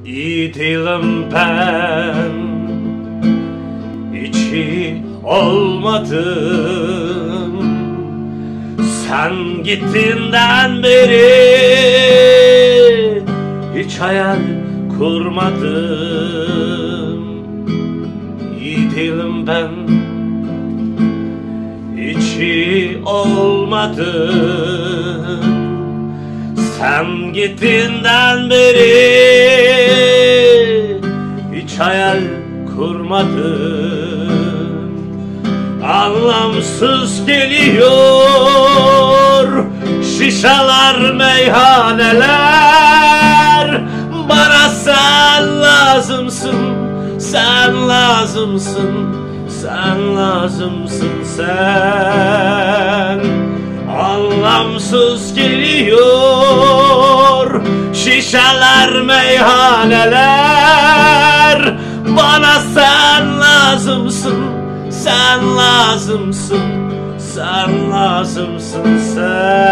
İyi değilim ben, içi olmadım. Sen gittiğinden beri hiç hayal kurmadım. İyi değilim ben, içi olmadım. Sen gittiğinden beri hiç hayal kurmadım. Anlamsız geliyor şişeler, meyhaneler. Bana sen lazımsın, sen lazımsın, sen lazımsın sen. Anlamsız geliyor şişeler, meyhaneler. Bana sen lazımsın, sen lazımsın, sen lazımsın sen.